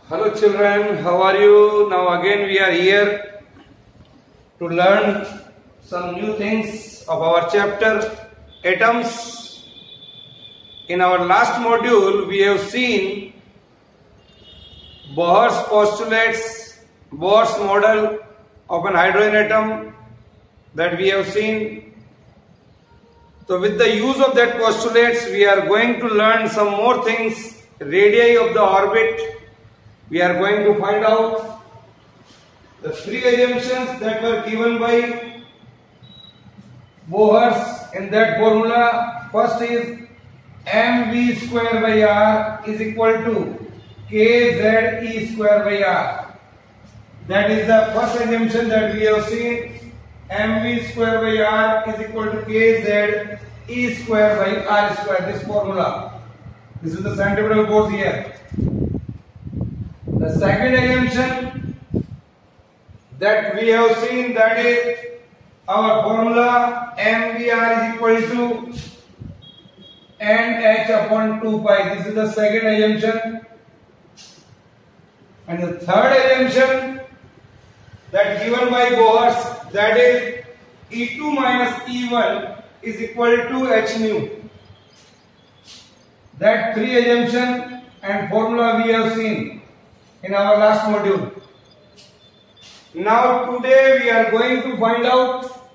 Hello children, how are you? Now again we are here to learn some new things of our chapter atoms. In our last module we have seen Bohr's postulates, Bohr's model of an hydrogen atom that we have seen. So with the use of that postulates we are going to learn some more things, radii of the orbit. We are going to find out the three assumptions that were given by Bohr's in that formula. First is mv square by r is equal to kze square by r. That is the first assumption that we have seen. mv square by r is equal to kze square by r square. This formula. This is the centripetal force here. The second assumption that we have seen, that is our formula mvr is equal to nh upon 2 pi. This is the second assumption. And the third assumption that given by Bohr's, that is E2 minus E1 is equal to h nu. That three assumption and formula we have seen in our last module. Now today we are going to find out,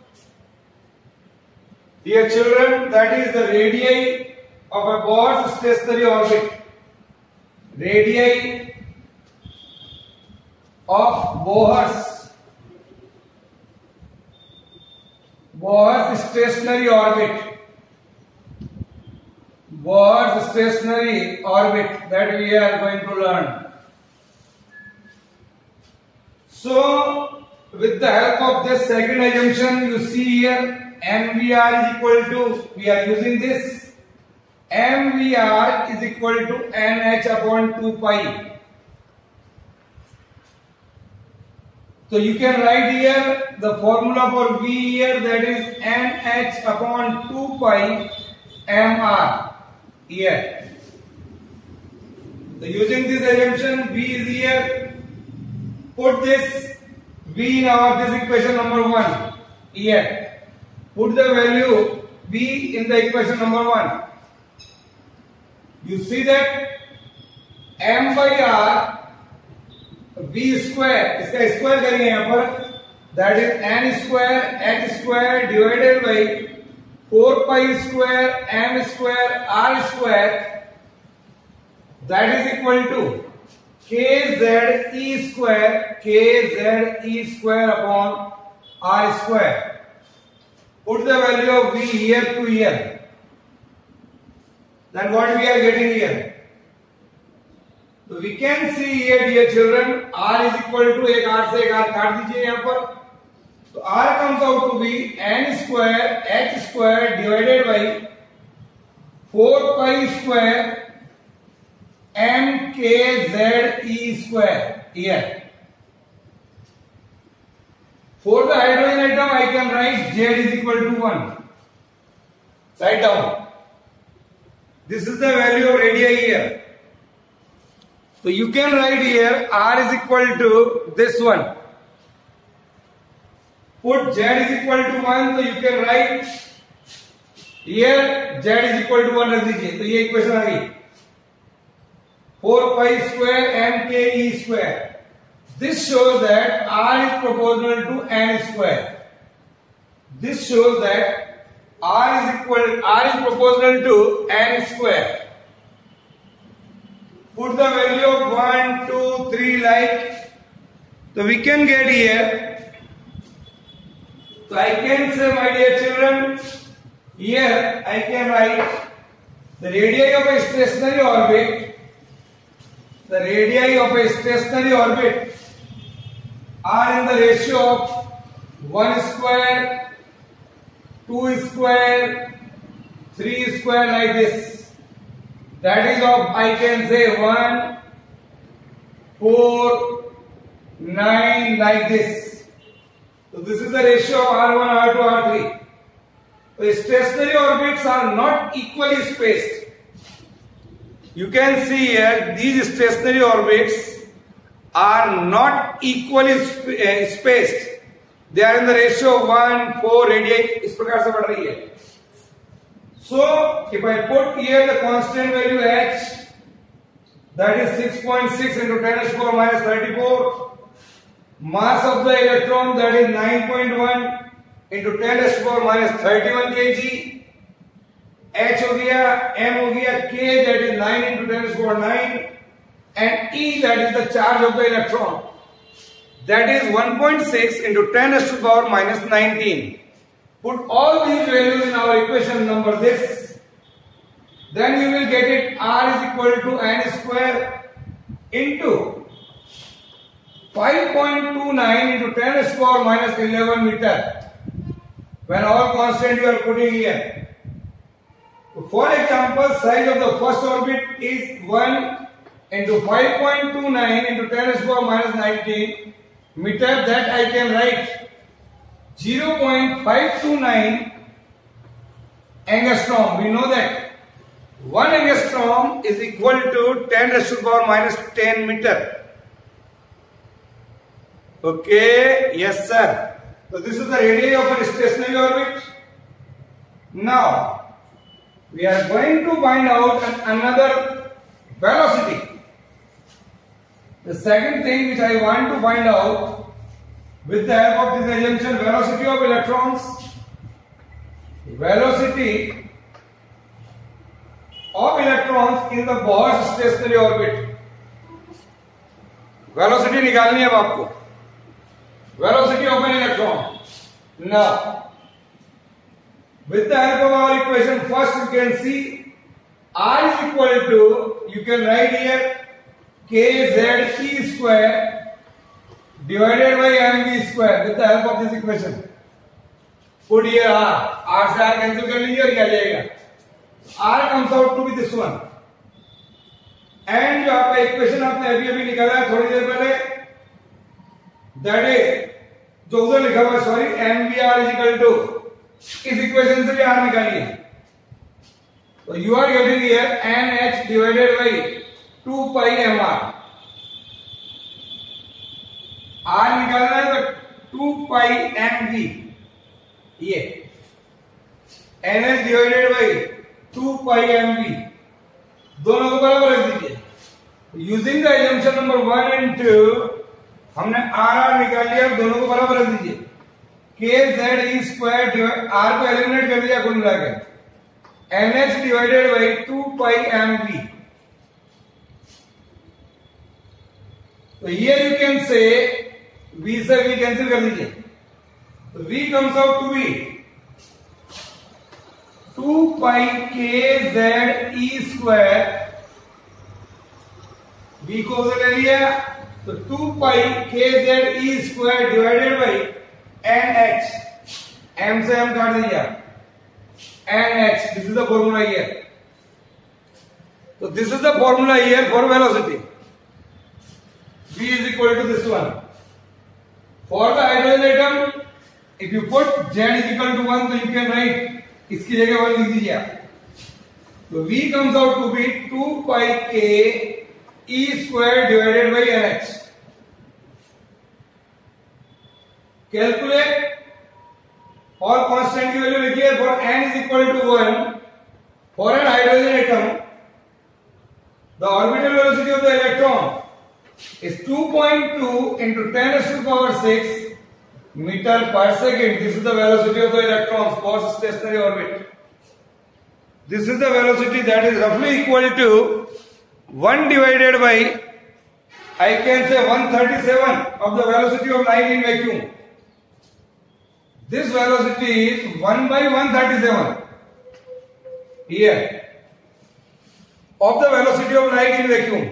dear children, that is the radii of a Bohr's stationary orbit. Radii of Bohr's stationary orbit. Bohr's stationary orbit that we are going to learn. So, with the help of this second assumption, you see here mvr is equal to, we are using this, mvr is equal to nh upon 2 pi. So, you can write here the formula for V here, that is nh upon 2 pi mr here. So, using this assumption, V is here. Put this V in this equation number 1 here. Put the value V in the equation number 1. You see that m by r V square, इसका square करेंगे यहाँ पर, that is n square h square divided by 4 pi square m square r square, that is equal to kze square upon r square. Put the value of V here to here. Then what we are getting here? So we can see here, dear children, r is equal to, एक r से एक r काट दीजिए यहाँ पर. So r comes out to be n square h square divided by 4 pi square mkze square here. For the hydrogen atom I can write z is equal to 1. Write down. This is the value of radii here. So you can write here r is equal to this one. Put z is equal to 1, so you can write here z is equal to 1 रख दीजिए. तो ये equation आ गई 4 pi square mke square. This shows that r is proportional to n square. This shows that r is proportional to n square. Put the value of 1, 2, 3 like. So we can get here. So I can say, my dear children, here I can write the radii of a stationary orbit. The radii of a stationary orbit are in the ratio of 1 square, 2 square, 3 square like this. That is of, I can say 1, 4, 9 like this. So this is the ratio of R1, R2, R3. So stationary orbits are not equally spaced. You can see here these stationary orbits are not equally spaced. They are in the ratio of 1:4 radii. इस प्रकार से बढ़ रही है. So if I put here the constant value h, that is 6.6 into 10 to the power minus 34. Mass of the electron, that is 9.1 into 10 to the power minus 31 kg. H हो गया, M हो गया, K that is 9 into 10 to the power 9, and E that is the charge of the electron, that is 1.6 into 10 to the power minus 19. Put all these values in our equation number this, then we will get it R is equal to n square into 5.29 into 10 to the power minus 11 meter. When all constant you are putting here. For example, size of the first orbit is 1 into 5.29 into 10 to the power minus 19 meter. That I can write 0.529 angstrom. We know that 1 angstrom is equal to 10 to the power minus 10 meter. Okay, yes sir. So this is the radii of a stationary orbit. Now we are going to find out another velocity. The second thing which I want to find out with the help of this assumption, velocity of electrons. Velocity of electrons in the Bohr stationary orbit. Velocity निकालनी है अब आपको. Velocity of an electron. Now, with the help of our equation, first you can see R is equal to, you can write here kZe square divided by mv square with the help of this equation. Put here R से R cancel कर लीजिए और क्या जाएगा? R comes out to be this one. And जो आपका equation आपने अभी निकाला है थोड़ी देर पहले, that is जो उधर लिखा हुआ है, sorry, mvr is equal to, इस इक्वेशन से भी R निकालिए. तो you are getting here nh divided by 2 pi mr. R निकालना है तो 2 pi mv, ये nh divided by 2 pi mv, दोनों को बराबर रख दीजिए. Using the assumption number 1 and 2 हमने R निकाल लिया, दोनों को बराबर रख दीजिए. kZe स्क्वायर R को एलिमिनेट कर दिया कुल मिला के, nh divided by 2 pi mv. तो here you can say v से v कैंसिल कर दीजिए. तो v comes out to be 2 pi kZe square. v को उधर ले लिया तो 2 pi kZe square divided by nh. m से m काट दिया, nh. This is the formula here. तो this is the formula here for velocity. v is equal to this one. For the hydrogen atom, if you put z is equal to 1, तो you can write, इसकी जगह 1 लिख दीजिए आप. तो v comes out to be 2 pi k E square divided by nh. Calculate और constant की value लिखिए. For n is equal to 1, for an hydrogen atom, the orbital velocity of the electron is 2.2 into 10 to the power 6 meter per second. This is the velocity of the electrons for stationary orbit. This is the velocity that is roughly equal to 1 divided by, I can say 137 of the velocity of light in vacuum. This velocity is 1 by 137 here of the velocity of light in vacuum.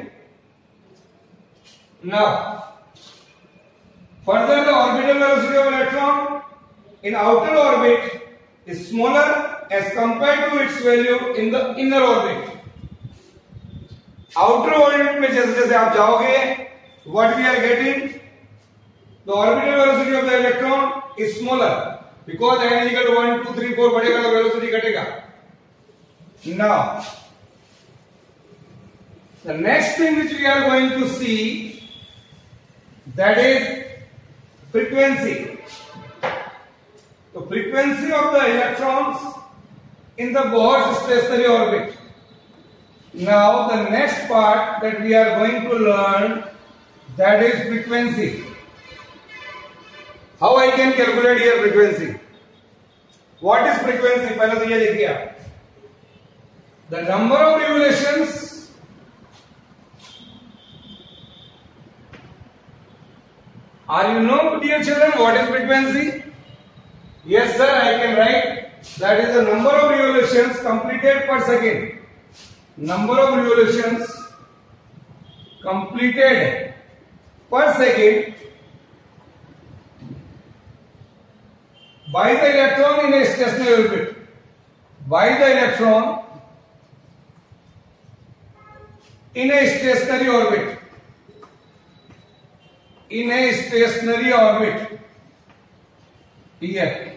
Now, further, the orbital velocity of electron in outer orbit is smaller as compared to its value in the inner orbit. Outer orbit में जैसे जैसे आप जाओगे, what we are getting, the orbital velocity of the electron is smaller because n is equal to 1, 2, 3, 4 बढ़ेगा तो velocity घटेगा. Now, the next thing which we are going to see that is frequency. So frequency of the electrons in the Bohr's stationary orbit. Now the next part that we are going to learn, that is frequency. How I can calculate here frequency? What is frequency? पहले तो ये देखिए आप. The number of revolutions are you know, dear children, what is frequency? Yes sir, I can write that is the number of revolutions completed per second. Number of revolutions completed per second by the electron in a stationary orbit. By the electron in a stationary orbit. In a stationary orbit. Here.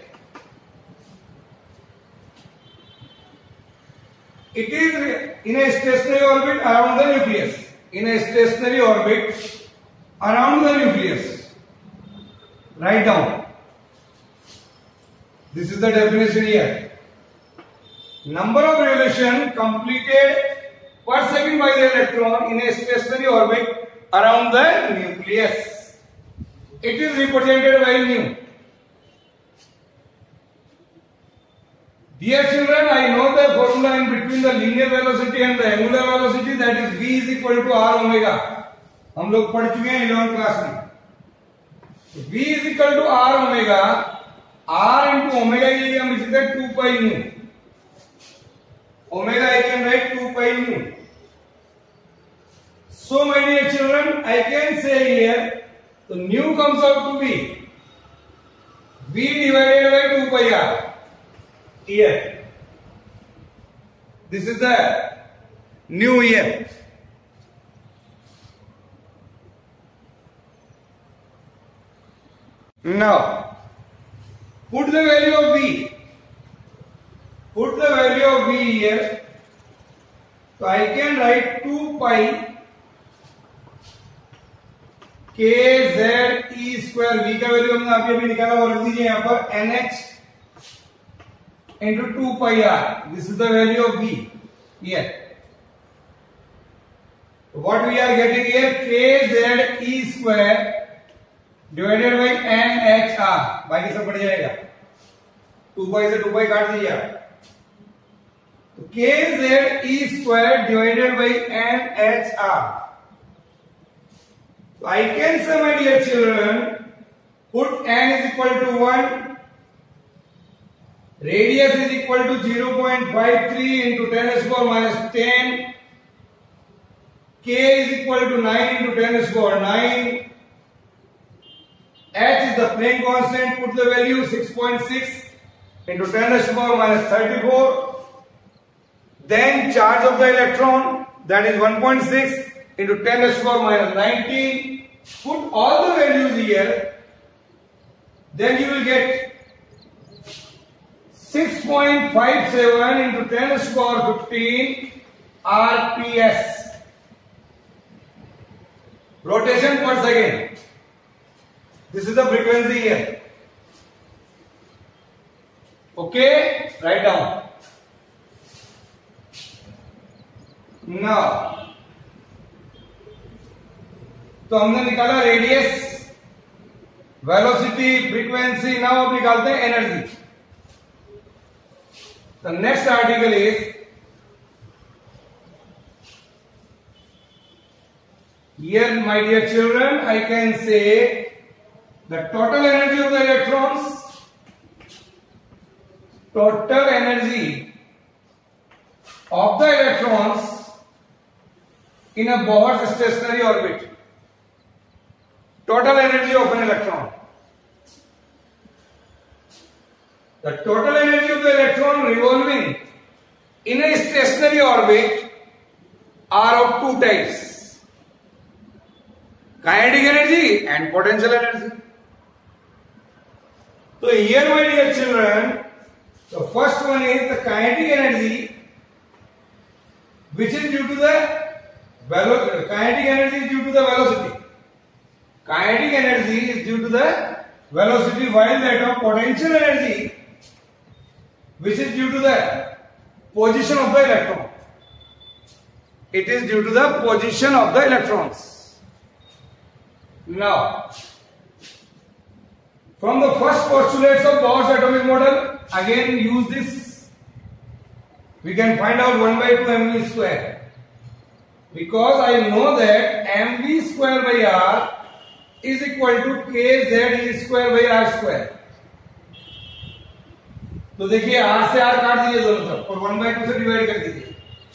It is in a stationary orbit around the nucleus. In a stationary orbit around the nucleus. Write down. This is the definition here. Number of revolution completed per second by the electron in a stationary orbit around the nucleus. It is represented by nu. Dear children, I know the formula in between the linear velocity and the angular velocity, that is v is equal to r omega. हम लोग पढ़ चुके हैं 11th class में. v is equal to r omega. r into omega के लिए हम लिखते हैं 2 pi nu. Omega I can write 2 pi nu. So my dear children, I can say here, so nu comes out to be v divided by 2 pi r. Here, this is the nu here. Now, put the value of v. Put the value of v here. So I can write 2 pi k z e square. v का value हमने अभी अभी निकाला और लिख दीजिए यहाँ पर nh into 2 pi r. This is the value of v here. What we are getting here, k z e square divided by n h r. बाकी सब बढ़ जाएगा. 2 pi से 2 pi काट दीजिए आप. तो k z e square divided by n h r. So I can say, my dear children, put n is equal to 1. Radius is equal to 0.53 into 10 to the power minus 10. K is equal to 9 into 10 to the power 9. H is the Planck constant. Put the value 6.6 into 10 to the power minus 34. Then charge of the electron, that is 1.6 into 10 to the power minus 19. Put all the values here. Then you will get 6.57 into 10 to the power 15 RPS. Rotation per second. This is the frequency here. Okay, write down. Now, तो हमने निकाला radius, velocity, frequency. Now अब निकालते हैं energy. The next article is, here my dear children, I can say the total energy of the electrons, total energy of the electrons in a Bohr's stationary orbit. Total energy of an electron. The total energy of the electron revolving in a stationary orbit are of two types: kinetic energy and potential energy. So here, my dear children, the first one is the kinetic energy, which is due to the kinetic energy is due to the velocity. Kinetic energy is due to the velocity, while that of potential energy, which is due to the position of the electron. It is due to the position of the electrons. Now, from the first postulates of Bohr's atomic model, again use this. We can find out 1 by 2 mv square. Because I know that mv square by r is equal to kz square by r square. तो देखिए r से r काट दीजिए दोनों तरफ और 1 by 2 से divide कर दीजिए.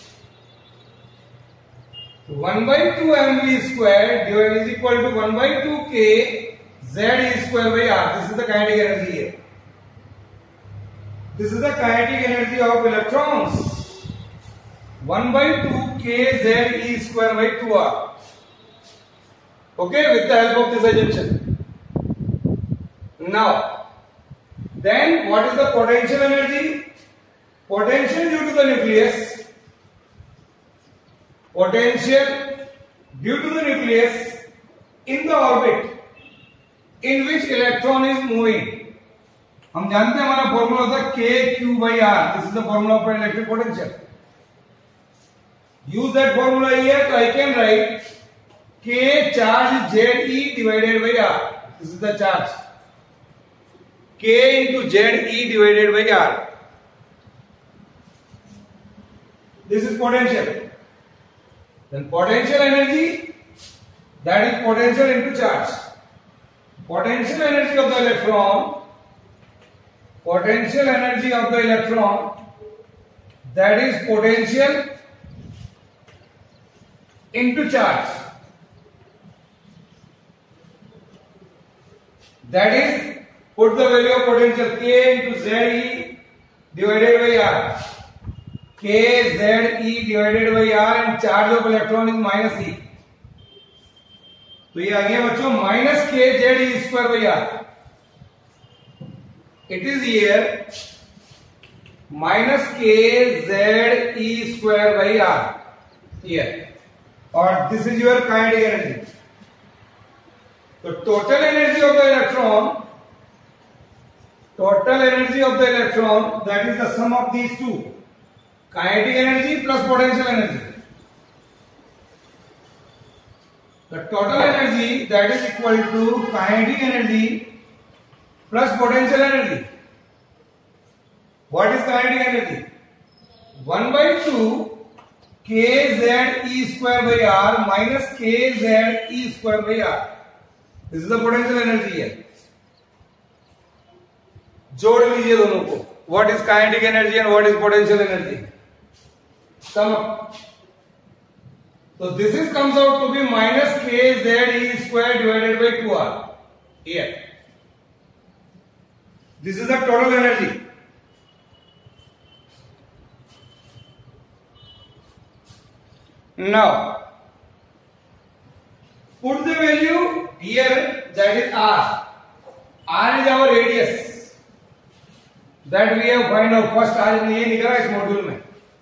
1 by 2 mv square is equal to 1 by 2 k z square by r. This is the kinetic energy here. This is the kinetic energy of electrons. 1 by 2 k z square by 2r. Okay, with the help of this assumption. Now, then what is the potential energy? Potential due to the nucleus. Potential due to the nucleus in the orbit in which electron is moving. हम जानते हैं हमारा formula होता है kq by r. This is the formula for electric potential. Use that formula here, so I can write k charge ze divided by r. This is the charge. K into ze divided by r. This is potential. Then potential energy, that is potential into charge. Potential energy of the electron, potential energy of the electron, that is potential into charge. That is, put the value of potential k into ze divided by r. K ze divided by r and charge of electron is minus e. तो ये आ गया बच्चों minus k Z square by r. It is here minus k Z e square by r here. और this is your kinetic energy. तो total energy of the electron, total energy of the electron, that is the sum of these two, kinetic energy plus potential energy. The total energy, that is equal to kinetic energy plus potential energy. What is kinetic energy? 1 by 2 kz square by r minus kz square by r. This is the potential energy here. जोड़ लीजिए दोनों को. What is kinetic energy and what is potential energy? Sum up. So this is comes out to be minus kz square divided by 2r here. This is the total energy. Now put the value here, that is r. R is our radius. That we have find out first. आज ये निकला इस module में.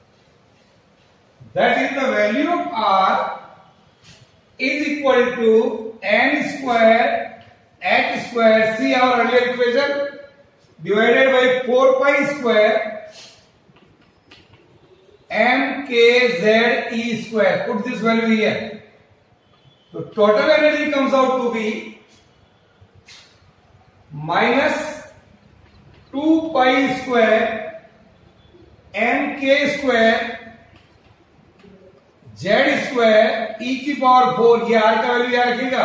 That is the value of r is equal to n square h square, see our earlier equation, divided by 4 pi square m k z e square. Put this value here. So total energy comes out to be minus 2 pi square m k square z square e की power 4, ये r का वैल्यू याद रखिएगा,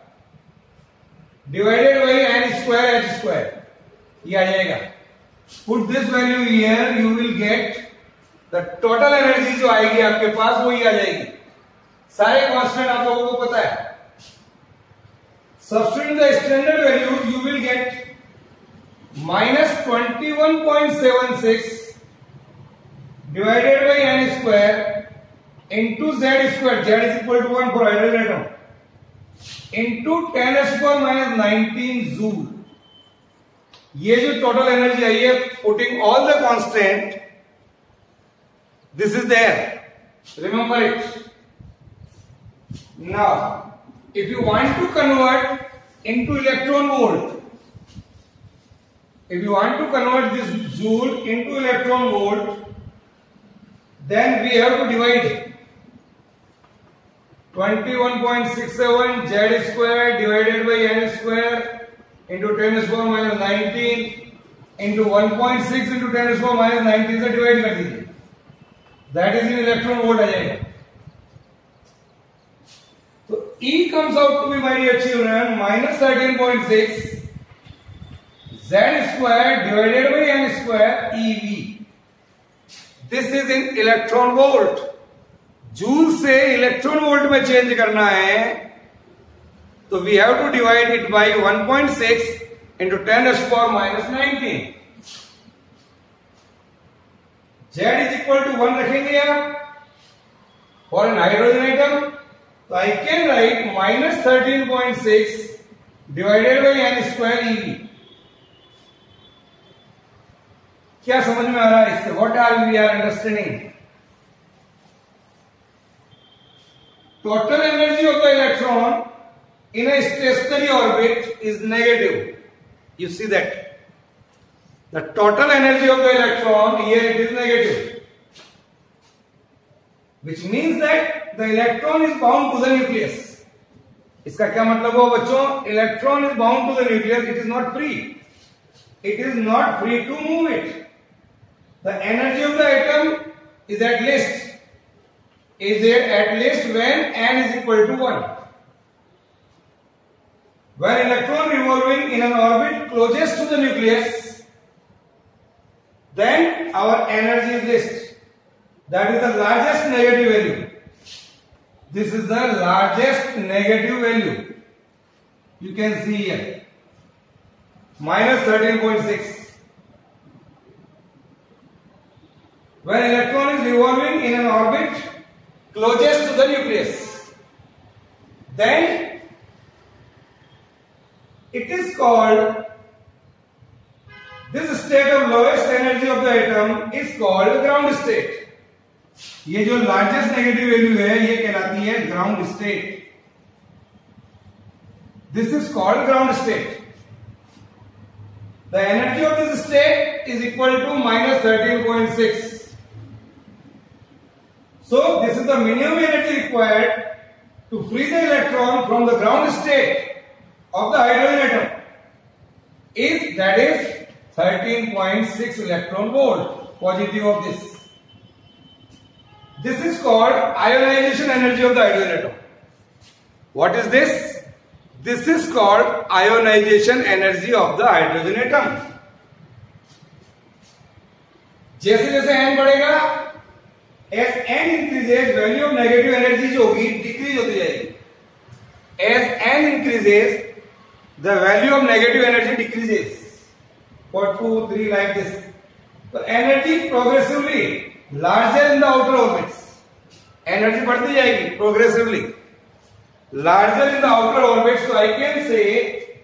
divided by n square h square, ये आ जाएगा. Put this value here, you will get the total energy जो आएगी आपके पास वो ही आ जाएगी. सारे कांस्टेंट आप लोगों को पता है. Substitute the standard values, you will get minus 21.76 divided by n square into z square, z is equal to 1 for hydrogen atom, into 10 to the power minus 19 joule. ये जो टोटल एनर्जी आई है, putting all the constant, this is there, remember it. Now if you want to convert into electron volt, if you want to convert this joule into electron volt, then we have to divide 21.67 Z square divided by N square into 10 to the power minus 19 into 1.6 into 10 to the power minus 19 से divide कर दीजिए. That is in electron volt आ जाएगा. So E comes out to be, my dear children, minus 13.6 Z square divided by N square EV. This is in electron volt. Joule से electron volt में change करना है तो we have to divide it by 1.6 into 10 to the power minus 19. Z is equal to 1 रखेंगे आप for an hydrogen atom, तो I can write minus 13.6 divided by N square EV. क्या समझ में आ रहा है इससे? What are we are understanding? Total energy of the electron in a stationary orbit is negative. You see that? The total energy of the electron here it is negative, which means that the electron is bound to the nucleus. इसका क्या मतलब हुआ बच्चों? Electron is bound to the nucleus. It is not free. It is not free to move it. The energy of the atom is at least when n is equal to 1. When electron revolving in an orbit closest to the nucleus, then our energy is least. That is the largest negative value. This is the largest negative value. You can see here. Minus 13.6. When electron is revolving in an orbit closest to the nucleus, then it is called, this state of lowest energy of the atom is called ground state. ये जो largest negative value है ये कहलाती है ground state. This is called ground state. The energy of this state is equal to minus 13.6. So this is the minimum energy required to free the electron from the ground state of the hydrogen atom. That is 13.6 electron volt positive of this. This is called ionization energy of the hydrogen atom. What is this? This is called ionization energy of the hydrogen atom. जैसे जैसे n बढ़ेगा, as n increases, value of negative energy जो होगी decrease होती जाएगी. As n increases, the value of negative energy decreases. For 2, 3 like this. So energy progressively larger in the outer orbits. Energy बढ़ती जाएगी progressively larger in the outer orbits. So I can say,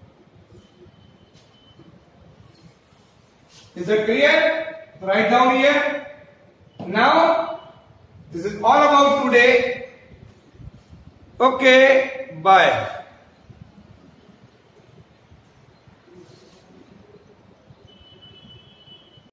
is it clear? Write down here. Now, this is all about today. Okay, bye.